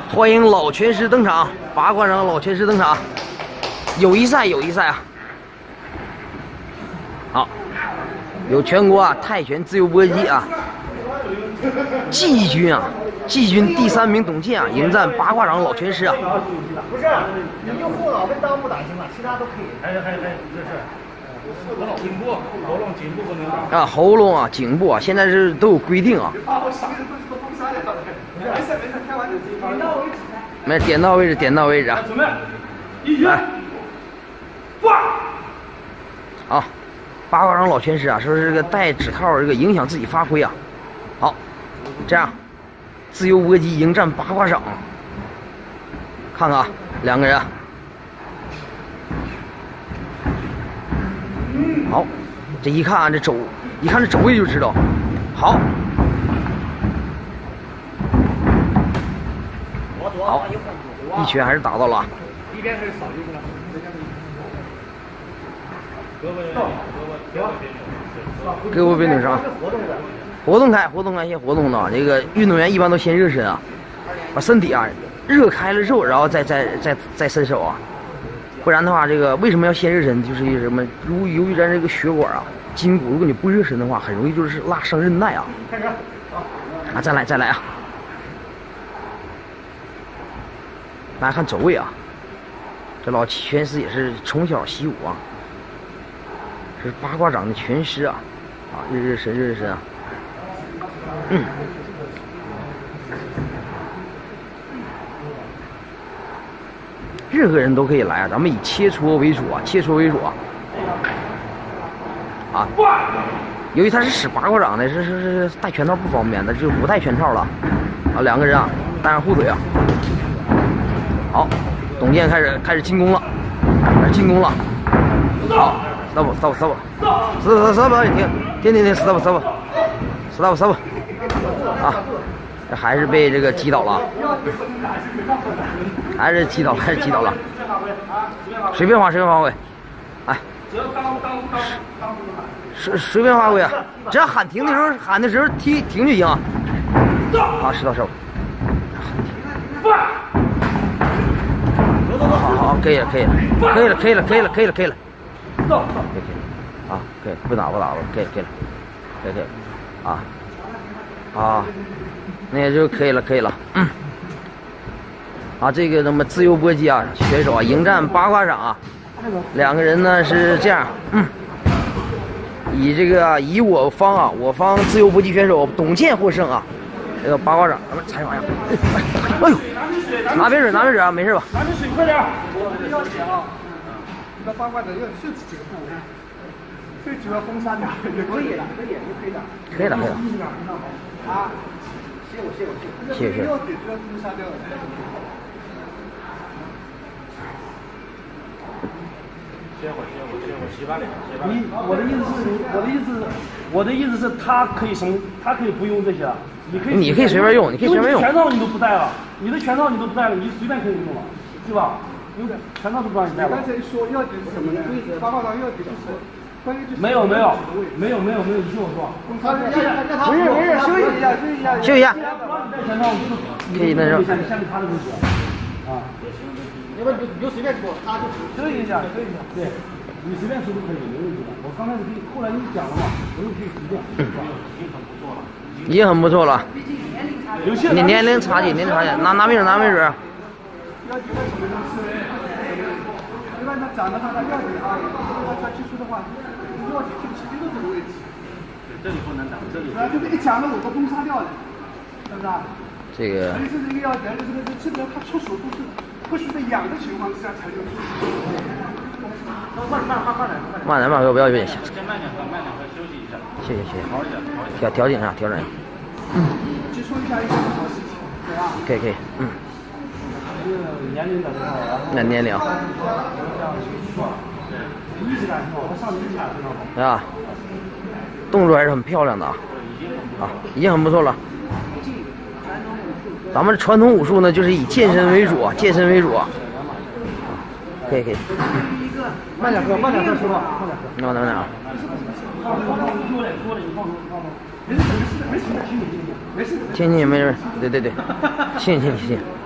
欢迎老拳师登场，八卦掌老拳师登场，友谊赛啊！好，有全国泰拳自由搏击季军第3名董健迎战八卦掌老拳师不是，你就后脑跟裆部打行了，其他都可以。还这是。颈部、喉咙、颈部不能打喉咙颈部现在是都有规定没点到位置， 准备，来， 好，八卦掌老拳师说是这个戴指套，这个影响自己发挥好，这样，自由搏击迎战八卦掌，看看两个人。好，这一看这肘位就知道。好，一拳还是打到了。 一边开始扫就是了。 胳膊别扭伤。活动开，先活动呢。这个运动员一般都先热身把身体热开了之后，然后再伸手不然的话，这个为什么要先热身？就是什么？由于咱这个血管筋骨，如果你不热身的话，很容易就是拉伤韧带开始再来大家看肘位这老拳师也是从小习武这是八卦掌的拳师热身任何人都可以来咱们以切磋为主由于他是使八卦掌的，是戴拳套不方便的，就不戴拳套了两个人带上护腿好，董健开始进攻了，好 ，stop， 停 ，stop， 这还是被这个击倒了，还是击倒了，随便发挥，随便发挥只要喊停的时候停就行好，石头手，好，可以了，可以了，可以了，可以，不打了，可以了，那也就可以了，这个那么自由搏击选手迎战八卦掌两个人呢是这样，以我方自由搏击选手董健获胜这个八卦掌咱们踩上哎呦，拿瓶水没事吧？ 拿瓶水快点，我要剪你的八卦掌要设置几个部位？最主要封杀点也可以的。 可以了。谢谢。 歇会儿，洗把脸。我的意思是，他可以不用这些你可以随便用， 拳套你都不带了，你的拳套你都不带了，你随便可以用了，对吧？拳套都不让你带了。 刚才说要点是什么呢？八卦掌要点就是关于没有，你听我说。 不是， 休息一下。可以那什么。 下面他的问题你就随便说，他就可以一下，对，你随便说都可以，没问题的。我刚才后来你讲了嘛，我就可以随便， 已经很不错了。 你年龄差距，拿没准。 要点什么呢？一般他讲的话，他要点他提出的话，要点就就这个位置。 这里不能打，这里。 就是一讲了我都封杀掉了，是不是这个。 所以是这个要点，这个他出手都是不许在痒的情况之下才能出手。 慢点，不要有点先慢点，休息一下。 谢谢。调整一下。 接触一下一个好事情，对吧？ 可以。 年龄的多少那年龄。 一直打挺好，他上去一下非常好。 动作还是很漂亮的已经很不错了。咱们传统武术呢，就是以健身为主。可以。 慢点喝，师傅，慢点喝。 慢点没事， 行，没事，对，行。